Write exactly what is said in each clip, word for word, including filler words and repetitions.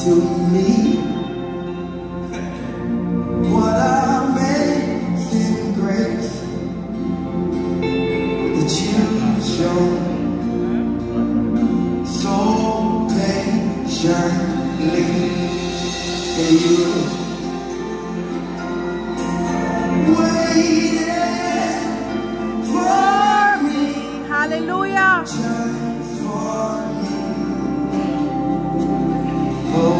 to me. What amazing grace that you've shown so patiently. And you waited for me. Hallelujah. Just for me. Oh.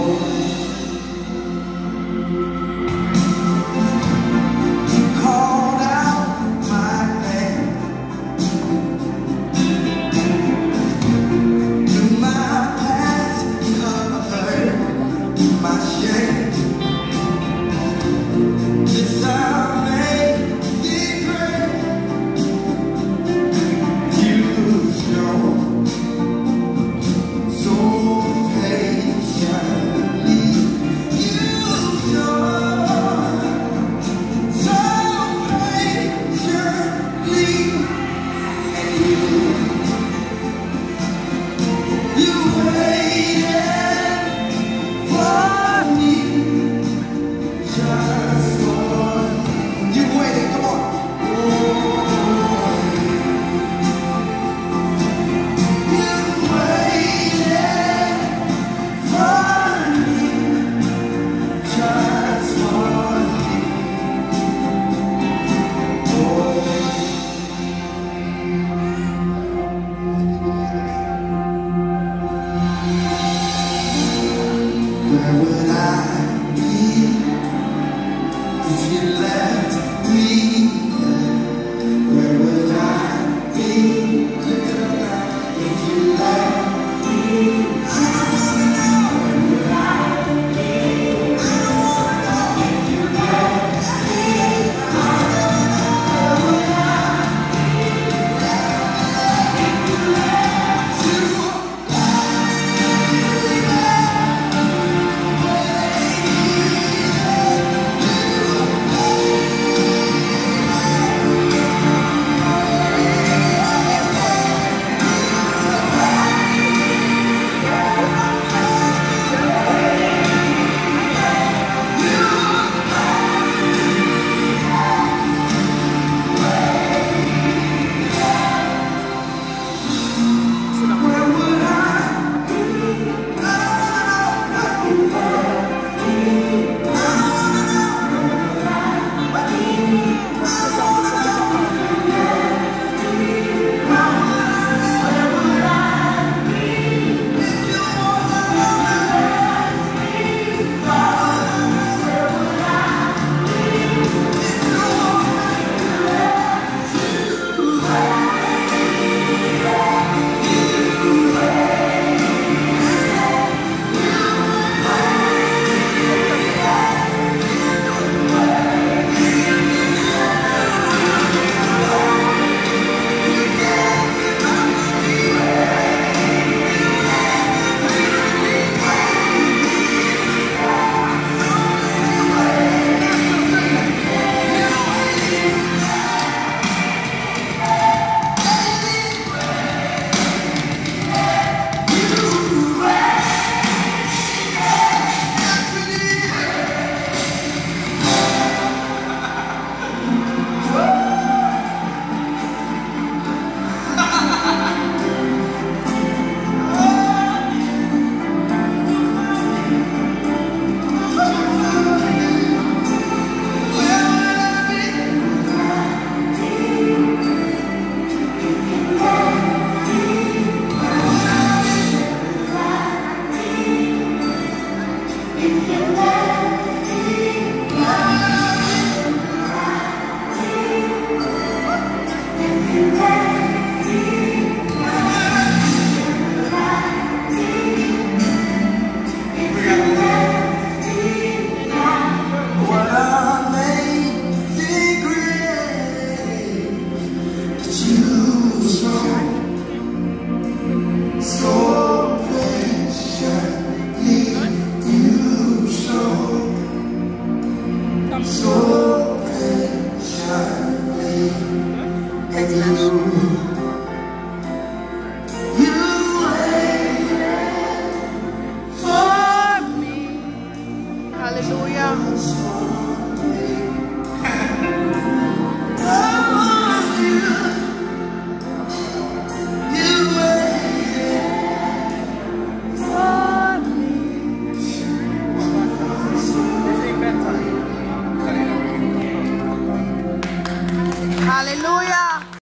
Where would I be if you left me? Where would I be if you left me? I don't wanna know. Where would I be? I don't wanna know if you left me. I don't know. Where would I be if you left me? If you